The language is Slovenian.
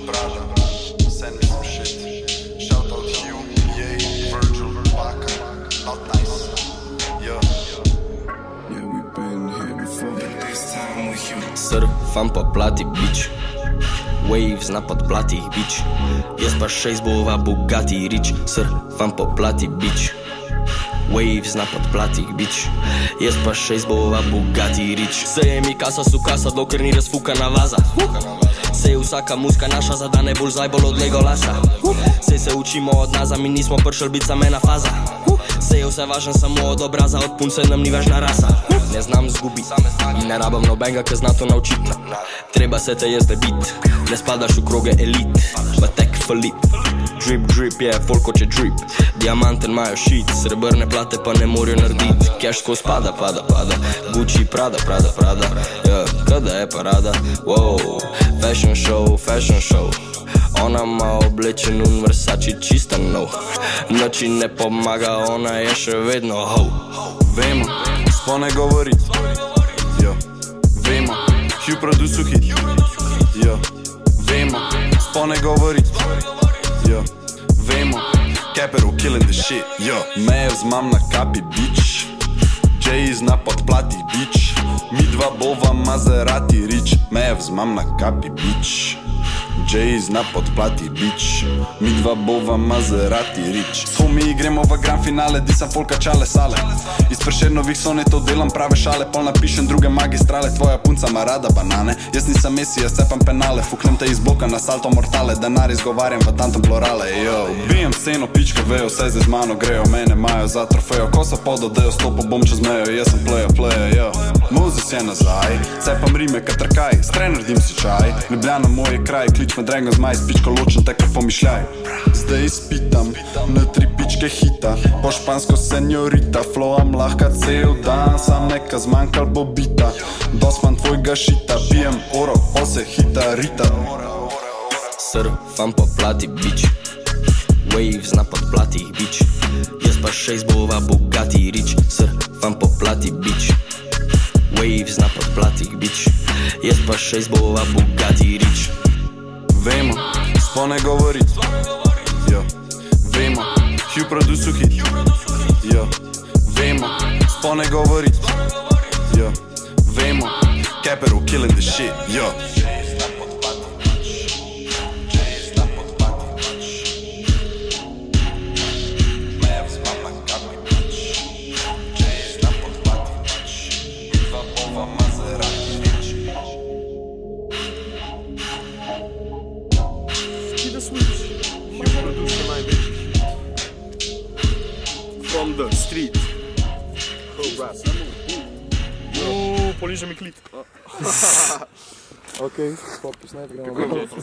Prada, vse nisem shit. Shout out Hugh, Ye, Virgil, Baka, not nice. Yeah, we've been here before, but this time with you. Surfam po plati, bitch. Waves na podplatih, bitch. Jaz pa 6 bova Bugatti rich. Surfam po plati, bitch. Waves na podplatih, bitch. Jaz pa 6 bova Bugatti rich. Seje mi kasa su kasa, dokler ni razfukana vaza. Seje vsaka muska naša, zada najbolj zajbolj od Legolasa. Sej se učimo od naza, mi nismo pršel bit samena faza. Sej je vse važen samo od obraza, od punce nam ni važna rasa. Ne znam zgubit in ne rabam nobenga, ke zna to naučit. Treba se te jezde bit, ne spadaš v kroge elit, pa tek falit. Drip, drip, je, folk hoče drip. Diamanten imajo shit, srebrne plate pa ne morajo naredit. Cash skozi pada, pada, pada. Gucci, Prada, Prada, Prada. Kada je parada? Wow, fashion show, fashion show. Ona ima oblečen un Versace čista nov. Noči ne pomaga, ona je še vedno ho. Vemo, spo ne govorit. Vemo, Hugh produsu hit. Vemo, spo ne govorit. Vemo, Capital killing the shit. Meje vzmam na kapi, bitch. Jay zna podplatih, bitch. Mi dva bova Maserati rich. Meje vzmam na kapi, bitch. Jay zna podplatih, bitch. Mi dva bova Maserati rich. S homi gremo v grand finale, disam folka čale sale. Iz Prešernovih sonetov delam prave šale, pol napišem druge magistrale. Tvoja punca ma rada banane, jaz nisem Messi, jaz cepam penale. Fuknem te iz bloka na salto mortale, denar izgovarjam v tantom plurale. Bijem sceno, pičke vejo, vse zdaj z mano grejo, mene imajo za trofejo. Ko so pododejo, stopo bom čez mejo, jaz sem player. Mozes je nazaj, cepam rime, katrkaj, strej naredim si čaj. Ljubljana moj kraj, klič me Dragon Zmaj, s pičko ločen, te kar pomišljaj. Zdaj izpitam, na 3 pičke hita, po špansko senjorita. Flowam lahka cel dan, sam neka zmanjkal bo bita. Dosman tvojega šita, pijem oro, ose hita, rita. Surfam po plati, bitch. Waves na podplatih, bitch. Jaz pa 6 bova Bugatti rich. Surfam po plati, bitch. Waves na podplatih, bitch. Jaz pa 6 bova Bugatti rich. Vemo, spo ne govorit. Vemo, Hugh produsu hit. Vemo, spo ne govorit. Vemo, Capital killing the shit. From the street. Poliže mi klit. Okej, popis najprej gremo.